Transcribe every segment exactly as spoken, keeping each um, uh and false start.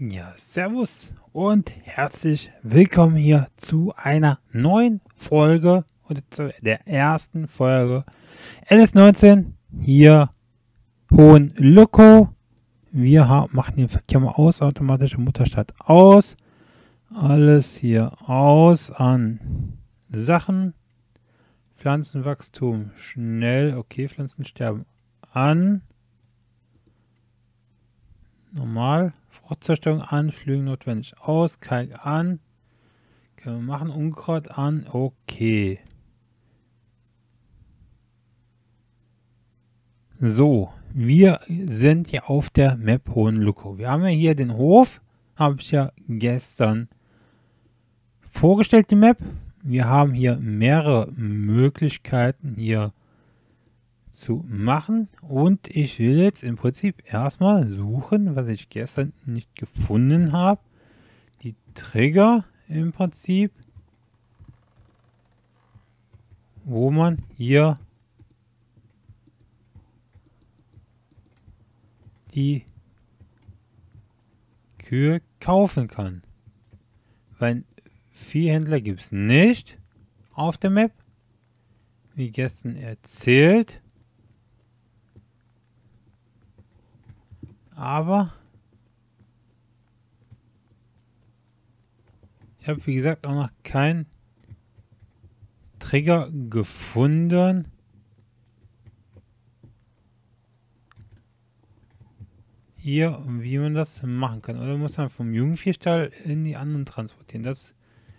Ja, servus und herzlich willkommen hier zu einer neuen Folge oder zu der ersten Folge L S neunzehn hier Hohenloco. Wir haben, machen den Verkehr mal aus, automatische Mutterstadt aus. Alles hier aus an Sachen. Pflanzenwachstum schnell. Okay, Pflanzen sterben an. Normal. Fruchtzerstörung an. Flügen notwendig aus. Kalk an. Können wir machen. Unkraut an. Okay. So. Wir sind hier auf der Map Hohenloco. Wir haben ja hier den Hof. Habe ich ja gestern vorgestellt, die Map. Wir haben hier mehrere Möglichkeiten hier zu machen. Und ich will jetzt im Prinzip erstmal suchen, was ich gestern nicht gefunden habe. Die Trigger im Prinzip, wo man hier die Kühe kaufen kann. Weil Viehhändler gibt es nicht auf der Map, wie gestern erzählt. Aber ich habe, wie gesagt, auch noch keinen Trigger gefunden, hier, wie man das machen kann. Oder muss man vom Jungviehstall in die anderen transportieren. Das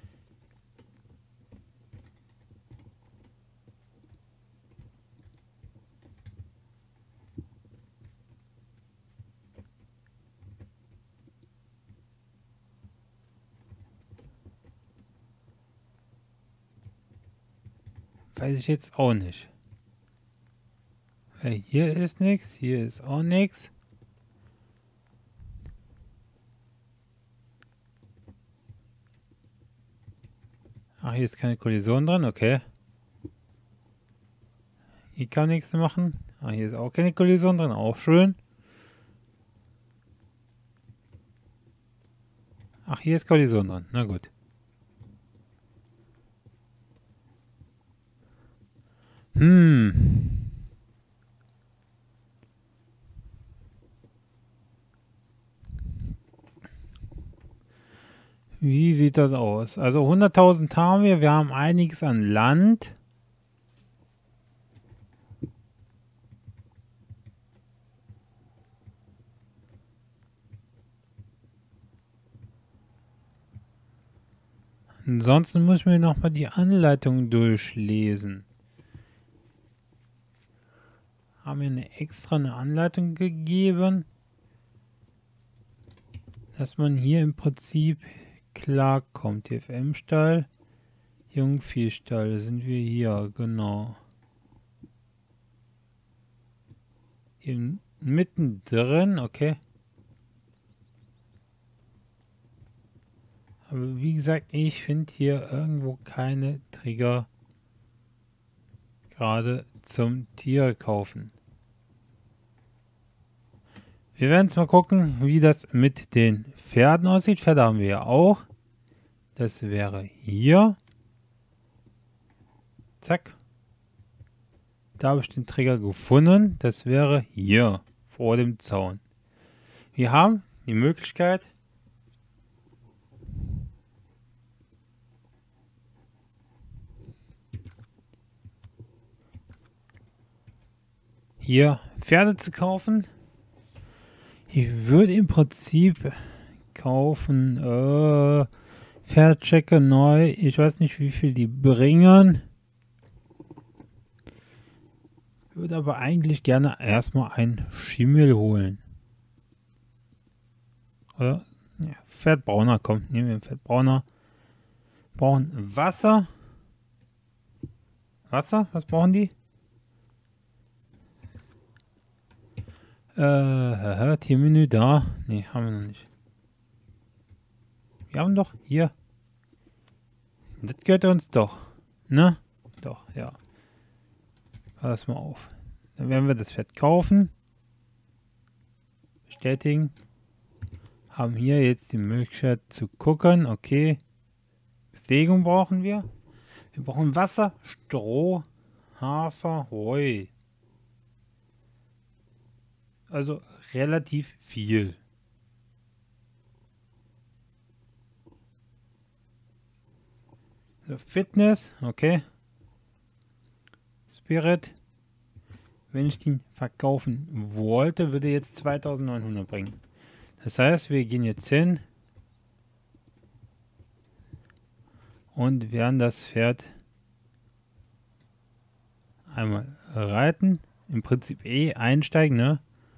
weiß ich jetzt auch nicht. Weil hier ist nichts, hier ist auch nichts. Ach, hier ist keine Kollision dran, okay. Hier kann nichts machen. Ah, hier ist auch keine Kollision dran, auch schön. Ach, hier ist Kollision dran, na gut. Hm. Wie sieht das aus? Also hunderttausend haben wir, wir haben einiges an Land. Ansonsten muss ich mir nochmal die Anleitung durchlesen. Haben wir eine extra eine Anleitung gegeben, dass man hier im Prinzip klarkommt. T F M-Stall, Jungviehstall, da sind wir hier, genau. Hier mittendrin, okay. Aber wie gesagt, ich finde hier irgendwo keine Trigger gerade zum Tier kaufen. Wir werden jetzt mal gucken, wie das mit den Pferden aussieht. Pferde haben wir ja auch. Das wäre hier. Zack. Da habe ich den Trigger gefunden. Das wäre hier vor dem Zaun. Wir haben die Möglichkeit, hier Pferde zu kaufen. Ich würde im Prinzip kaufen äh, Pferdechecker neu. Ich weiß nicht, wie viel die bringen. Ich würde aber eigentlich gerne erstmal einen Schimmel holen. Oder? Ja, Pferdbrauner, kommt. Nehmen wir einen Pferdbrauner. Brauchen Wasser. Wasser? Was brauchen die? Äh, Tiermenü da. Ne, haben wir noch nicht. Wir haben doch hier. Das gehört uns doch. Ne? Doch, ja. Pass mal auf. Dann werden wir das Pferd kaufen. Bestätigen. Haben hier jetzt die Möglichkeit zu gucken. Okay. Bewegung brauchen wir. Wir brauchen Wasser, Stroh, Hafer, Heu. Also relativ viel. So, Fitness, okay. Spirit. Wenn ich den verkaufen wollte, würde jetzt zweitausendneunhundert bringen. Das heißt, wir gehen jetzt hin und werden das Pferd einmal reiten. Im Prinzip eh einsteigen, ne?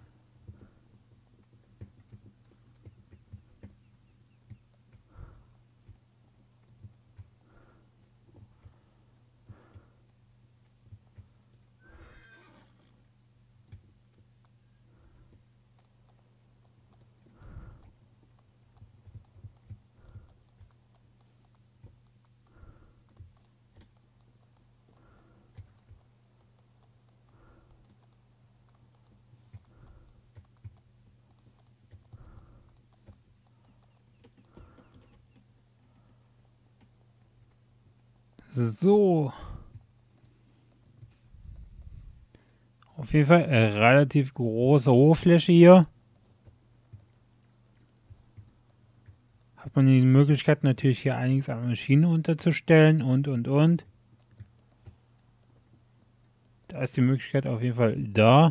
So. Auf jeden Fall eine relativ große Hoffläche hier. Hat man die Möglichkeit natürlich hier einiges an Maschinen unterzustellen und und und. Da ist die Möglichkeit auf jeden Fall da.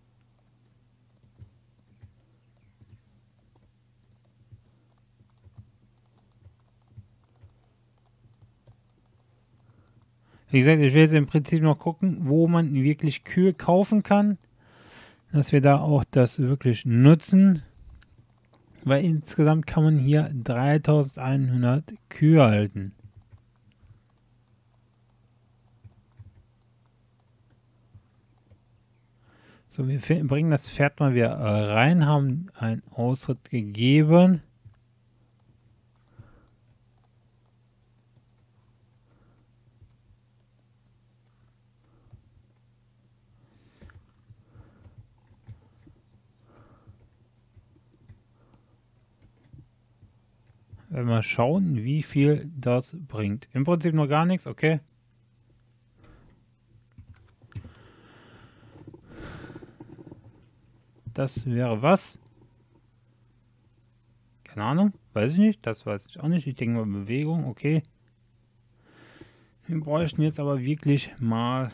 Wie gesagt, ich will jetzt im Prinzip noch gucken, wo man wirklich Kühe kaufen kann. Dass wir da auch das wirklich nutzen. Weil insgesamt kann man hier dreitausendeinhundert Kühe halten. So, wir bringen das Pferd mal wieder rein, haben einen Ausritt gegeben. Mal schauen, wie viel das bringt. Im Prinzip noch gar nichts, okay. Das wäre was? Keine Ahnung, weiß ich nicht. Das weiß ich auch nicht. Ich denke mal Bewegung, okay. Wir bräuchten jetzt aber wirklich mal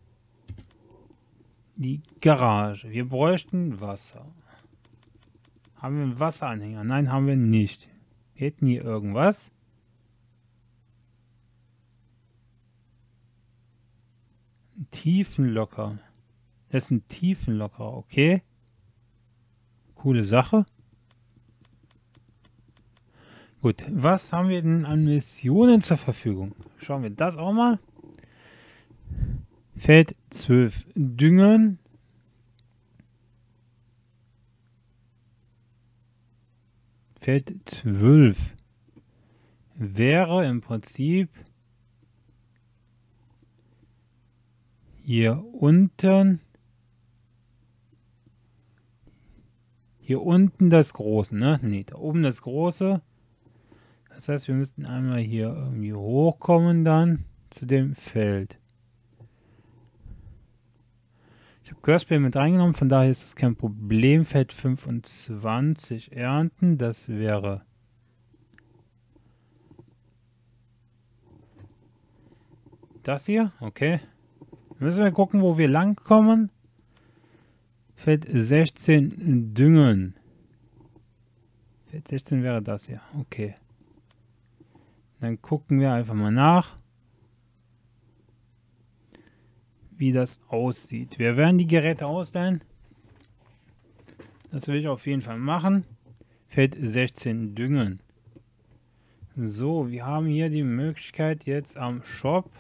die Garage. Wir bräuchten Wasser. Haben wir einen Wasseranhänger? Nein, haben wir nicht. Wir hätten hier irgendwas. Ein Tiefenlocker. Das ist ein Tiefenlocker, okay. Coole Sache. Gut, was haben wir denn an Missionen zur Verfügung? Schauen wir das auch mal. Feld zwölf Düngen. Feld zwölf wäre im Prinzip hier unten, hier unten das Große, ne? Ne, da oben das Große. Das heißt, wir müssten einmal hier irgendwie hochkommen dann zu dem Feld. Ich habe Curseplay mit reingenommen, von daher ist das kein Problem. Feld fünfundzwanzig ernten, das wäre das hier, okay. Müssen wir gucken, wo wir lang kommen. Feld sechzehn düngen. Feld sechzehn wäre das hier, okay. Dann gucken wir einfach mal nach, wie das aussieht. Wir werden die Geräte ausleihen. Das will ich auf jeden Fall machen. Feld sechzehn düngen. So, wir haben hier die Möglichkeit jetzt am Shop.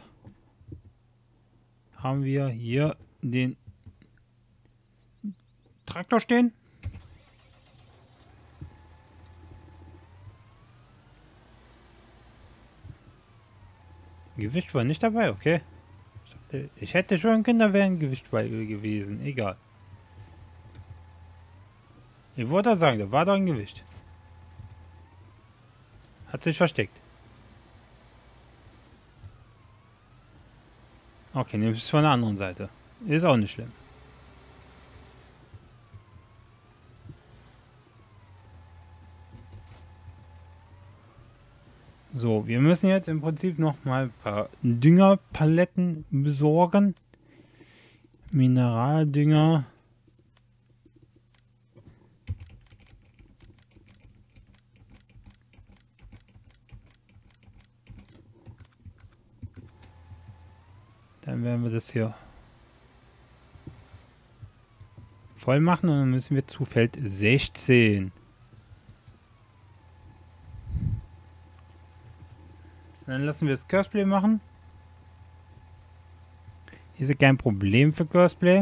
Haben wir hier den Traktor stehen. Gewicht war nicht dabei, okay. Ich hätte schon können, da wäre ein Gewicht bei gewesen. Egal. Ich wollte sagen, da war doch ein Gewicht. Hat sich versteckt. Okay, nimm es von der anderen Seite. Ist auch nicht schlimm. So, wir müssen jetzt im Prinzip noch mal ein paar Düngerpaletten besorgen. Mineraldünger. Dann werden wir das hier voll machen und dann müssen wir zu Feld sechzehn. Dann lassen wir das Cosplay machen. Ist ja kein Problem für Cosplay.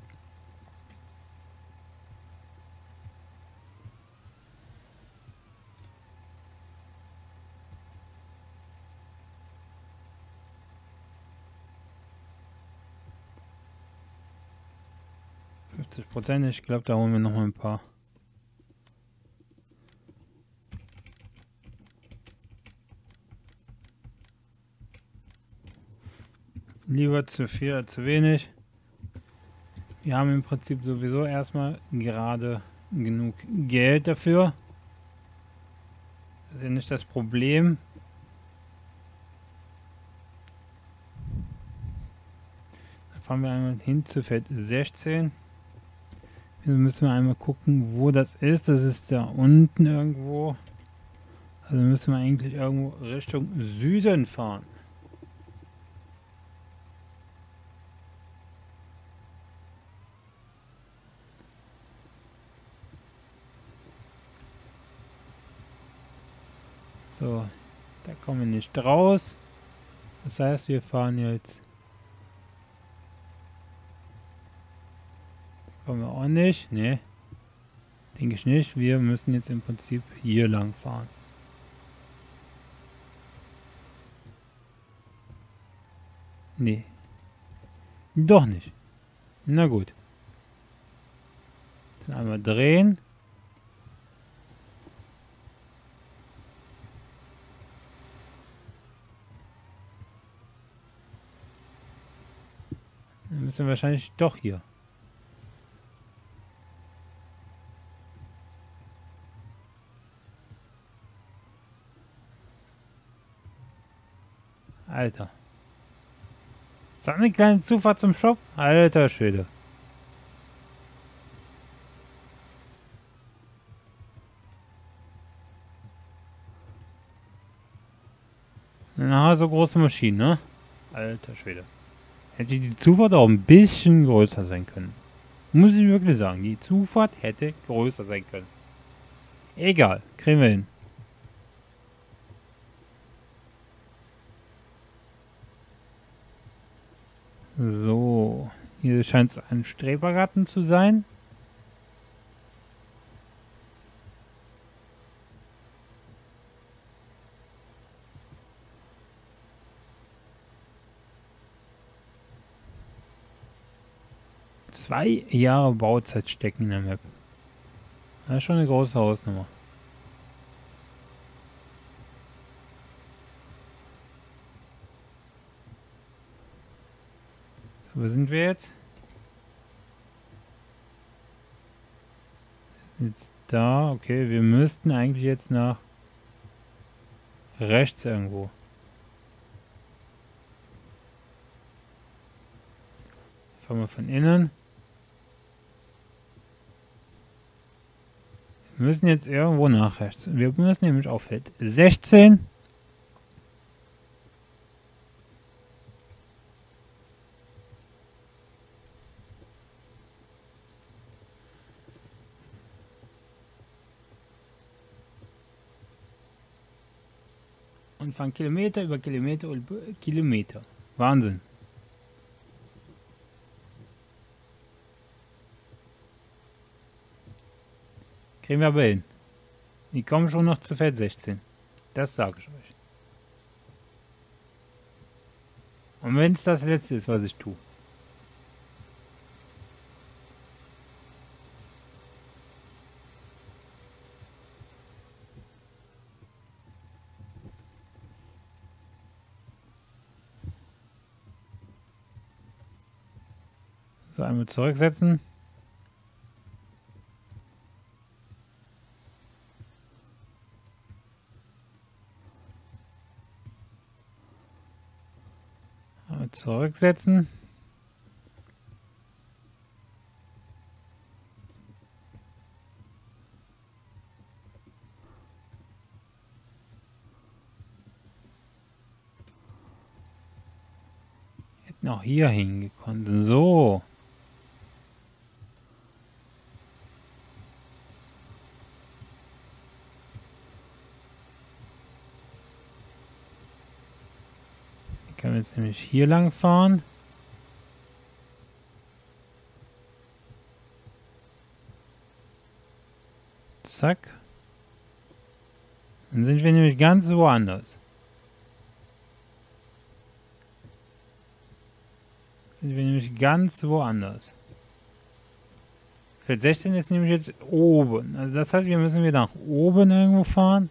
fünfzig Prozent, ich glaube, da holen wir noch mal ein paar. Lieber zu viel als zu wenig. Wir haben im Prinzip sowieso erstmal gerade genug Geld dafür. Das ist ja nicht das Problem. Dann fahren wir einmal hin zu Feld sechzehn. Jetzt müssen wir einmal gucken, wo das ist. Das ist da unten irgendwo. Also müssen wir eigentlich irgendwo Richtung Süden fahren. So, da kommen wir nicht raus. Das heißt, wir fahren jetzt. Da kommen wir auch nicht. Ne, denke ich nicht. Wir müssen jetzt im Prinzip hier lang fahren. Nee. Doch nicht. Na gut. Dann einmal drehen. Dann müssen wir wahrscheinlich doch hier. Alter. So eine kleine Zufahrt zum Shop? Alter Schwede. Na, so große Maschinen, ne? Alter Schwede. Hätte die Zufahrt auch ein bisschen größer sein können. Muss ich wirklich sagen, die Zufahrt hätte größer sein können. Egal, kriegen wir hin. So, hier scheint es ein Strebergarten zu sein. Zwei Jahre Bauzeit stecken in der Map. Das ist schon eine große Hausnummer. Wo sind wir jetzt? Jetzt da, okay, wir müssten eigentlich jetzt nach rechts irgendwo. Fahren wir von innen. Wir müssen jetzt irgendwo nach rechts. Wir müssen nämlich auf Feld sechzehn. Und fahren Kilometer über Kilometer über Kilometer. Wahnsinn. Kriegen wir aber hin. Die kommen schon noch zu Feld sechzehn. Das sage ich euch. Und wenn es das letzte ist, was ich tue. So, einmal zurücksetzen. Einmal zurücksetzen. Hätten auch hier hingekonnt. So. Können wir jetzt nämlich hier lang fahren. Zack. Dann sind wir nämlich ganz woanders. Sind wir nämlich ganz woanders. Feld sechzehn ist nämlich jetzt oben. Also das heißt, wir müssen wieder nach oben irgendwo fahren.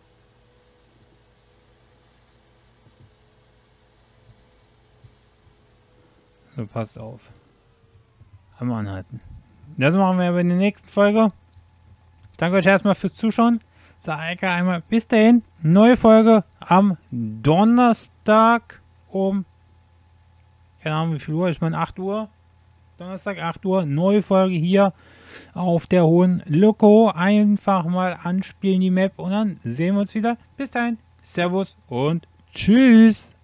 So, passt auf. Einmal anhalten. Das machen wir aber in der nächsten Folge. Ich danke euch erstmal fürs Zuschauen. Sage einmal bis dahin. Neue Folge am Donnerstag um, keine Ahnung wie viel Uhr, ich meine acht Uhr. Donnerstag acht Uhr. Neue Folge hier auf der Hohen Loco. Einfach mal anspielen die Map und dann sehen wir uns wieder. Bis dahin. Servus und tschüss.